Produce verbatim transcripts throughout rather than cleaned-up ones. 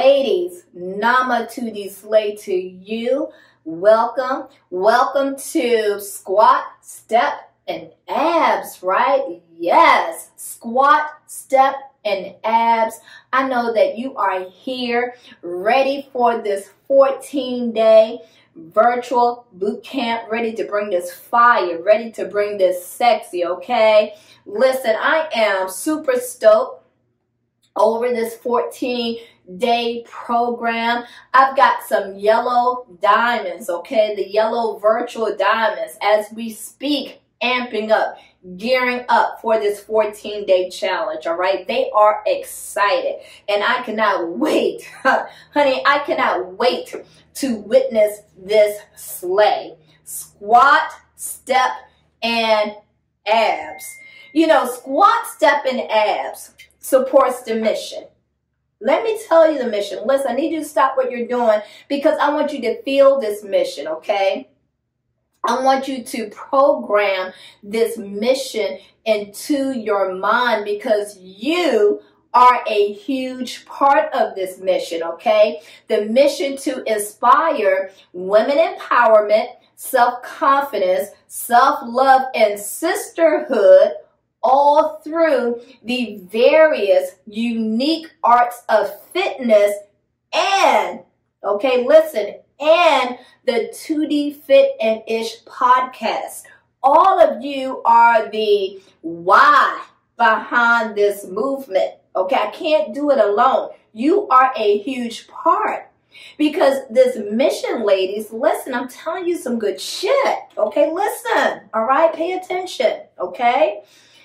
Ladies, Nama to the slay to you. Welcome. Welcome to squat, step, and abs, right? Yes, squat, step, and abs. I know that you are here ready for this fourteen day virtual boot camp, ready to bring this fire, ready to bring this sexy, okay? Listen, I am super stoked over this fourteen day program. I've got some yellow diamonds, okay? The yellow virtual diamonds as we speak, amping up, gearing up for this fourteen day challenge, all right? They are excited and I cannot wait, honey, I cannot wait to witness this slay. Squat, step, and abs. You know, squat, step, and abs supports the mission. Let me tell you the mission. Listen, I need you to stop what you're doing because I want you to feel this mission, okay? I want you to program this mission into your mind because you are a huge part of this mission, okay? The mission to inspire women empowerment, self-confidence, self-love, and sisterhood all through the various unique arts of fitness and, okay, listen, and the two D Fit and Ish podcast. All of you are the why behind this movement, okay? I can't do it alone. You are a huge part because this mission, ladies, listen, I'm telling you some good shit, okay? Listen, all right? Pay attention, okay?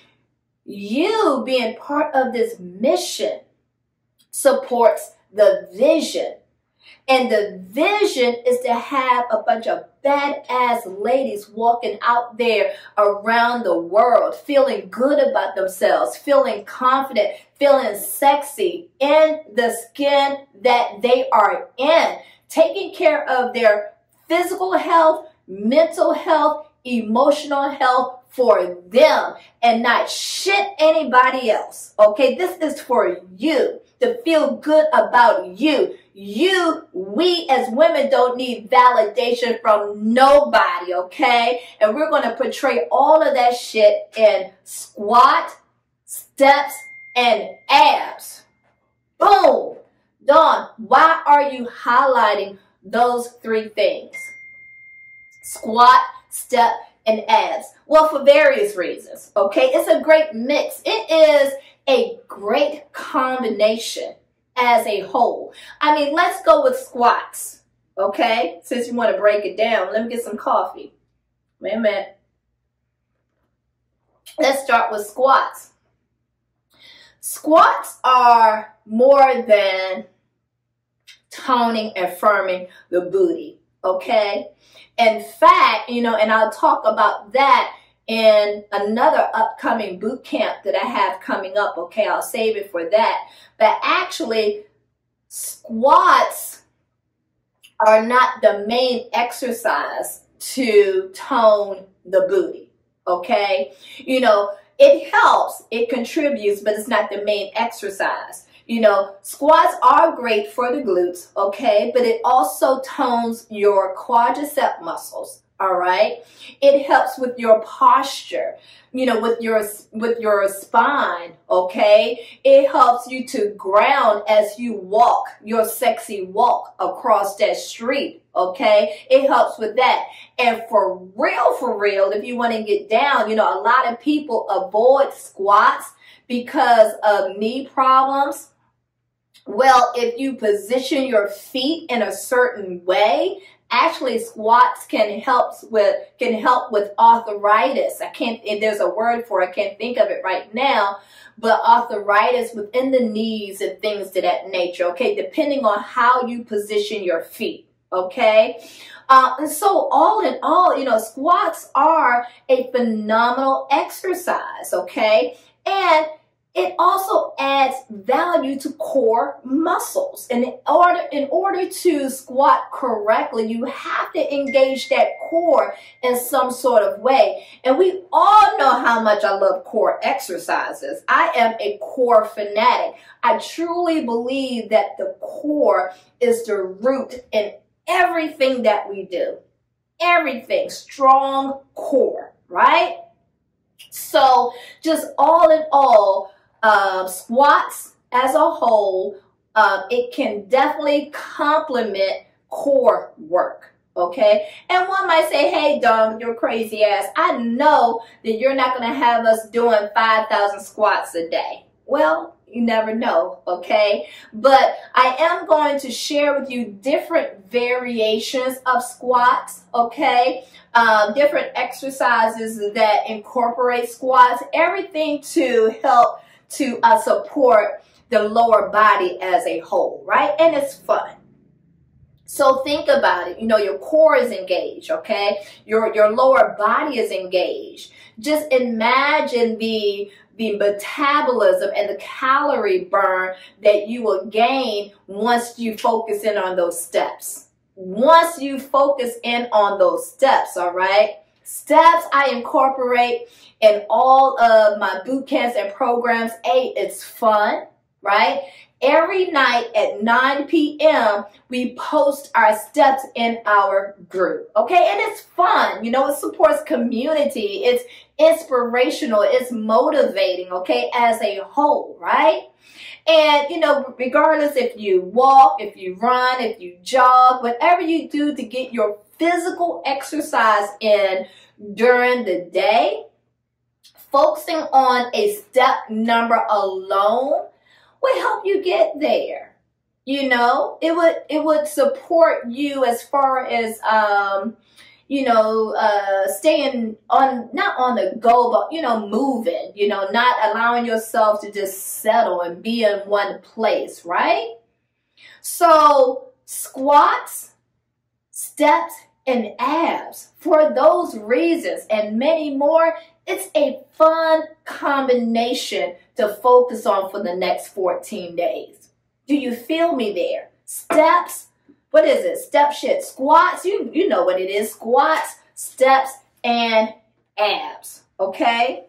You being part of this mission supports the vision. And the vision is to have a bunch of badass ladies walking out there around the world, feeling good about themselves, feeling confident, feeling sexy in the skin that they are in, taking care of their physical health, mental health, emotional health, for them and not shit anybody else. Okay, this is for you to feel good about you. You, we as women don't need validation from nobody, okay? And we're going to portray all of that shit in squat, steps, and abs. Boom. Dawn, why are you highlighting those three things? Squat, step, and abs. Well, for various reasons, okay? It's a great mix. It is a great combination as a whole. I mean, let's go with squats, okay? Since you want to break it down, let me get some coffee. Wait a minute. Let's start with squats. Squats are more than toning and firming the booty, okay? In fact, you know, and I'll talk about that in another upcoming boot camp that I have coming up, okay? I'll save it for that. But actually, squats are not the main exercise to tone the booty, okay? You know, it helps, it contributes, but it's not the main exercise. You know, squats are great for the glutes, okay? But it also tones your quadricep muscles, all right? It helps with your posture, you know, with your with your spine, okay? It helps you to ground as you walk your sexy walk across that street, okay? It helps with that. And for real, for real, if you want to get down, you know, a lot of people avoid squats because of knee problems. Well, if you position your feet in a certain way, actually squats can help with can help with arthritis. I can't, there's a word for it, I can't think of it right now, but arthritis within the knees and things to that nature, okay, depending on how you position your feet, okay? Uh, and so all in all, you know, squats are a phenomenal exercise, okay? And it also adds value to core muscles. And in order, in order to squat correctly, you have to engage that core in some sort of way. And we all know how much I love core exercises. I am a core fanatic. I truly believe that the core is the root in everything that we do. Everything. Strong core, right? So just all in all, uh, squats as a whole, uh, it can definitely complement core work. Okay. And one might say, hey, Dawn, with your crazy ass, I know that you're not going to have us doing five thousand squats a day. Well, you never know, okay? But I am going to share with you different variations of squats, okay? Um, different exercises that incorporate squats, everything to help to uh, support the lower body as a whole, right? And it's fun. So think about it. You know, your core is engaged, okay? Your, your lower body is engaged. Just imagine the the metabolism and the calorie burn that you will gain once you focus in on those steps. Once you focus in on those steps, all right? Steps I incorporate in all of my boot camps and programs. A, it's fun, right? Every night at nine p m, we post our steps in our group, okay? And it's fun, you know, it supports community, it's inspirational, it's motivating, okay, as a whole, right? And, you know, regardless if you walk, if you run, if you jog, whatever you do to get your physical exercise in during the day, focusing on a step number alone would help you get there. You know, it would it would support you as far as um, you know, uh, staying on not on the go, but you know, moving. You know, not allowing yourself to just settle and be in one place, right? So squats, steps, and abs. For those reasons and many more, it's a fun combination to focus on for the next fourteen days. Do you feel me there? Steps, what is it? Step shit. Squats, you, you know what it is. Squats, steps, and abs. Okay?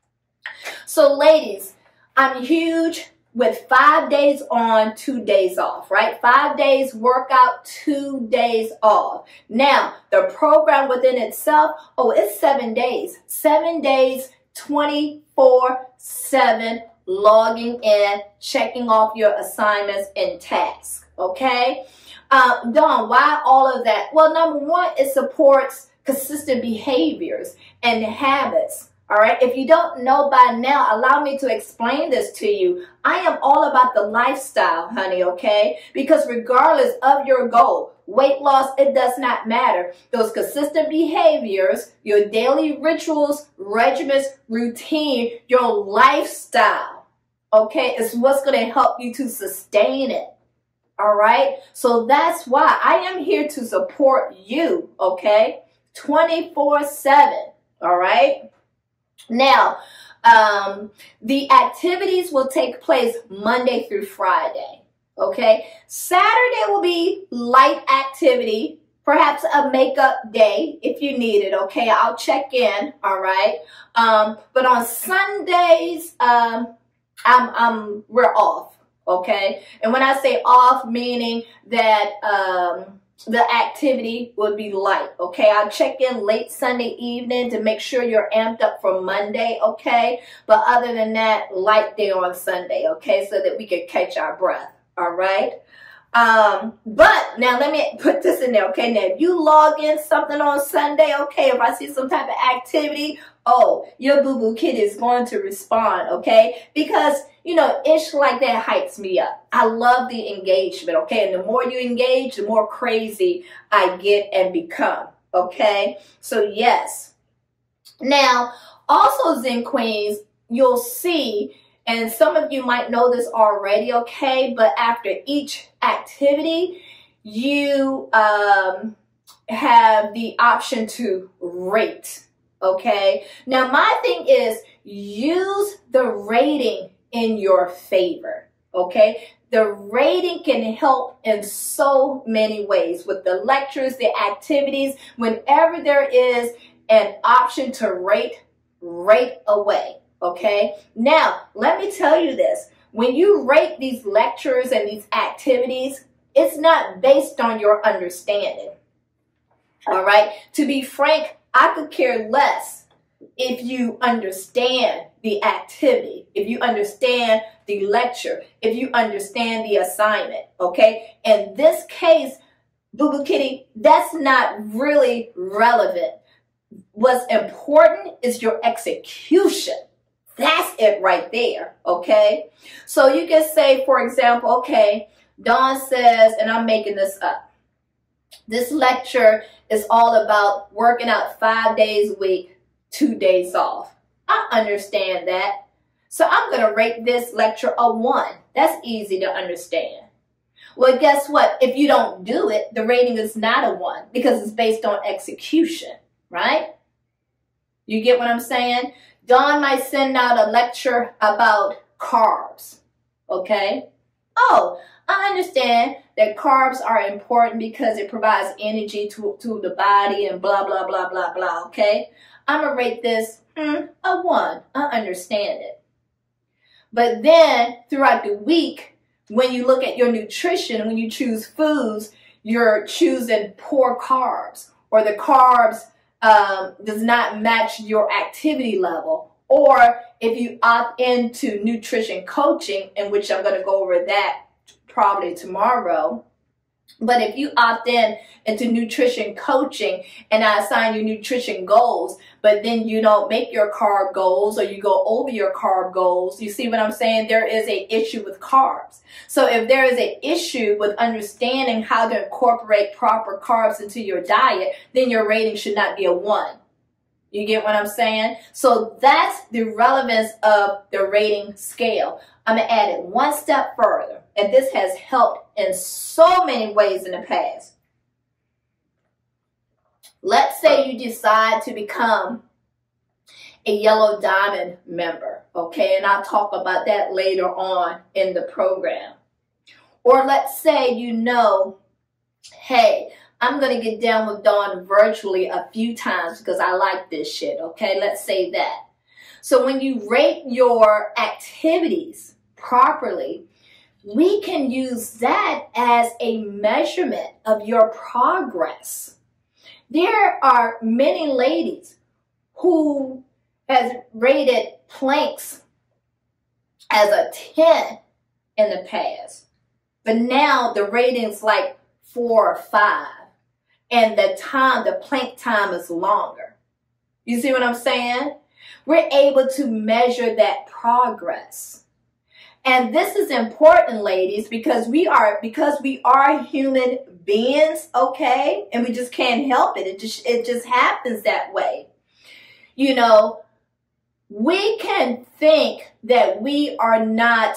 So ladies, I'm huge with five days on, two days off, right? Five days workout, two days off. Now, the program within itself, oh, it's seven days. Seven days, twenty-four seven, logging in, checking off your assignments and tasks, okay? Um, Dawn, why all of that? Well, number one, it supports consistent behaviors and habits. All right. If you don't know by now, allow me to explain this to you. I am all about the lifestyle, honey. OK, because regardless of your goal, weight loss, it does not matter. Those consistent behaviors, your daily rituals, regimens, routine, your lifestyle, OK, is what's going to help you to sustain it. All right. So that's why I am here to support you. OK, twenty-four seven. All right. Now, um, the activities will take place Monday through Friday, okay? Saturday will be light activity, perhaps a makeup day if you need it, okay? I'll check in, all right? Um, but on Sundays, um, I'm, I'm, we're off, okay? And when I say off, meaning that um, the activity would be light, okay? I'll check in late Sunday evening to make sure you're amped up for Monday, okay? But other than that, light day on Sunday, okay? So that we can catch our breath, all right? Um, but now let me put this in there, okay? Now, if you log in something on Sunday, okay, if I see some type of activity, oh, your boo-boo kid is going to respond, okay? Because, you know, ish like that hypes me up. I love the engagement, okay? And the more you engage, the more crazy I get and become, okay? So, yes. Now, also, Zen Queens, you'll see, and some of you might know this already, okay? But after each activity, you um, have the option to rate, okay? Now, my thing is use the rating in your favor, okay? The rating can help in so many ways with the lectures, the activities. Whenever there is an option to rate, rate away, okay? Now, let me tell you this. When you rate these lectures and these activities, it's not based on your understanding, all right? To be frank, I could care less if you understand the activity, if you understand the lecture, if you understand the assignment, okay? In this case, Boo Boo Kitty, that's not really relevant. What's important is your execution. That's it right there, okay? So you can say, for example, okay, Dawn says, and I'm making this up, this lecture is all about working out five days a week, two days off. I understand that. So I'm going to rate this lecture a one. That's easy to understand. Well, guess what? If you don't do it, the rating is not a one because it's based on execution, right? You get what I'm saying? Dawn might send out a lecture about carbs, okay? Oh, I understand that carbs are important because it provides energy to, to the body and blah, blah, blah, blah, blah, okay? I'm going to rate this hmm, a one. I understand it. But then throughout the week, when you look at your nutrition, when you choose foods, you're choosing poor carbs, or the carbs um, does not match your activity level. Or if you opt into nutrition coaching, in which I'm going to go over that probably tomorrow. But if you opt in into nutrition coaching and I assign you nutrition goals, but then you don't make your carb goals or you go over your carb goals, you see what I'm saying? There is an issue with carbs. So if there is an issue with understanding how to incorporate proper carbs into your diet, then your rating should not be a one. You get what I'm saying? So that's the relevance of the rating scale. I'm going to add it one step further, and this has helped in so many ways in the past. Let's say you decide to become a Yellow Diamond member, okay? And I'll talk about that later on in the program. Or let's say you know, hey, I'm going to get down with Dawn virtually a few times because I like this shit, okay? Let's say that. So when you rate your activities properly, we can use that as a measurement of your progress. There are many ladies who has rated planks as a ten in the past, but now the rating's like four or five, and the time, the plank time is longer. You see what I'm saying? We're able to measure that progress. And this is important, ladies, because we are because we are human beings, okay? And we just can't help it. It just it just happens that way. You know, we can think that we are not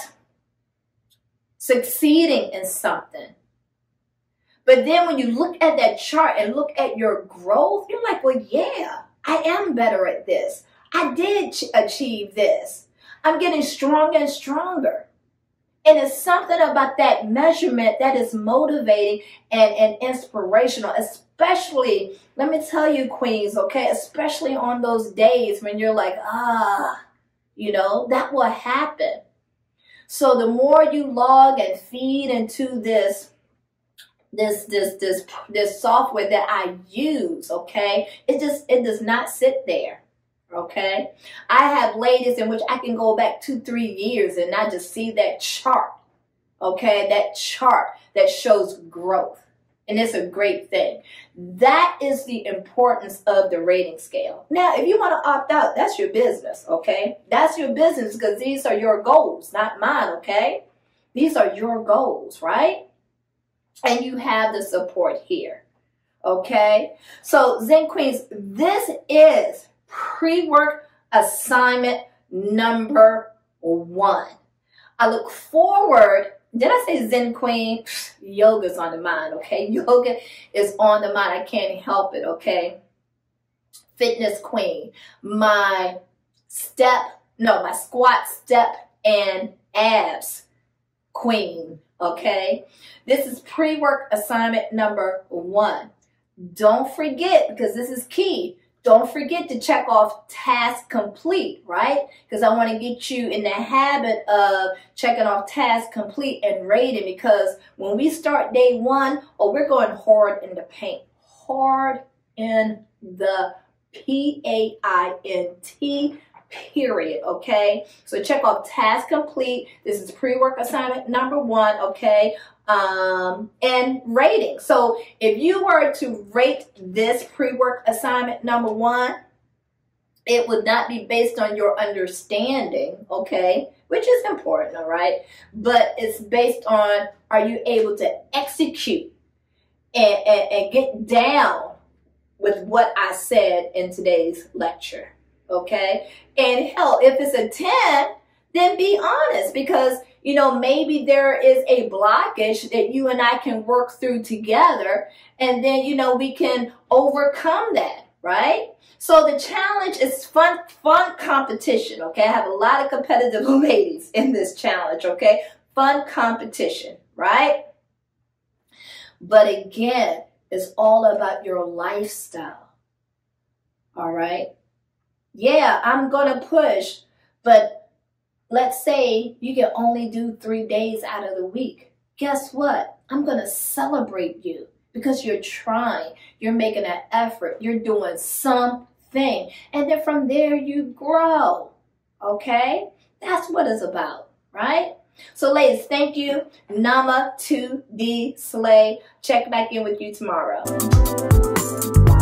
succeeding in something. But then when you look at that chart and look at your growth, you're like, well, yeah, I am better at this. I did achieve this. I'm getting stronger and stronger. And it's something about that measurement that is motivating and, and inspirational, especially, let me tell you, queens, okay, especially on those days when you're like, ah, you know, that will happen. So the more you log and feed into this, this, this, this, this software that I use, okay, it just, it does not sit there. Okay, I have ladies in which I can go back two, three years and I just see that chart. Okay, that chart that shows growth. And it's a great thing. That is the importance of the rating scale. Now, if you want to opt out, that's your business. Okay, that's your business because these are your goals, not mine. Okay, these are your goals, right? And you have the support here. Okay, so Zen Queens, this is pre-work assignment number one. I look forward, did I say Zen Queen? Yoga's on the mind, okay? Yoga is on the mind. I can't help it, okay? Fitness Queen. My step, no, my squat, step, and abs queen, okay? This is pre-work assignment number one. Don't forget, because this is key, don't forget to check off task complete, right? Because I want to get you in the habit of checking off task complete and rating, because when we start day one, oh, we're going hard in the paint. Hard in the P A I N T, period, okay? So check off task complete. This is pre-work assignment number one, okay? Um, and rating. So if you were to rate this pre-work assignment number one, it would not be based on your understanding, okay? Which is important, all right? But it's based on, are you able to execute and, and, and get down with what I said in today's lecture, okay? And hell, if it's a ten, then be honest, because you know, maybe there is a blockage that you and I can work through together, and then, you know, we can overcome that, right? So the challenge is fun, fun competition, okay? I have a lot of competitive ladies in this challenge, okay? Fun competition, right? But again, it's all about your lifestyle, all right? Yeah, I'm going to push, but let's say you can only do three days out of the week. Guess what? I'm going to celebrate you because you're trying. You're making an effort. You're doing something. And then from there, you grow. Okay? That's what it's about, right? So, ladies, thank you. Nama to the slay. Check back in with you tomorrow.